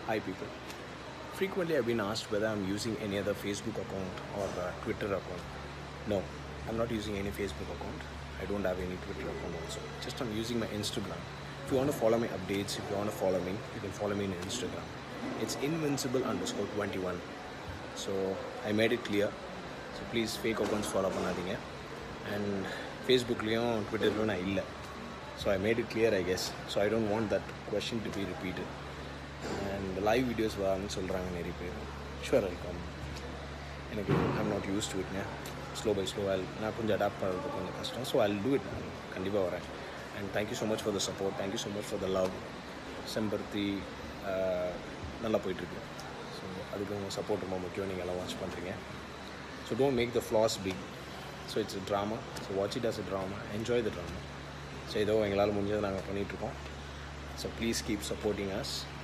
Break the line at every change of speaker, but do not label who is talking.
Hi people. Frequently I've been asked whether I'm using any other Facebook account or Twitter account. No, I'm not using any Facebook account. I don't have any Twitter account also. Just I'm using my Instagram. If you want to follow my updates, if you want to follow me, you can follow me on Instagram. It's invincible_21. So I made it clear. So please fake accounts follow பண்ணாதீங்க. And Facebookலயும் Twitterலயும் நான் இல்லை. So I made it clear, I guess. So I don't want that question to be repeated. And the live videos வாங்கன்னு சொல்கிறாங்க நிறைய பேர். Sure, I'll come. எனக்கு I'm not used to it. Slow by slow, நான் கொஞ்சம் adapt பண்ணுறது கொஞ்சம் கஷ்டம். So I'll do it. கண்டிப்பாக வரேன். And thank you so much for the support. Thank you so much for the love. செம்பருத்தி நல்லா போயிட்டுருக்கு. ஸோ அதுக்கு உங்கள் சப்போர்ட் ரொம்ப முக்கியம். நீங்கள் எல்லாம் வாட்ச் பண்ணுறீங்க. So don't make the flaws big. So it's a drama. So watch it as a drama. Enjoy the drama. So ஏதோ எங்களால் முடிஞ்சதை நாங்கள் பண்ணிகிட்ருக்கோம். So please keep supporting as.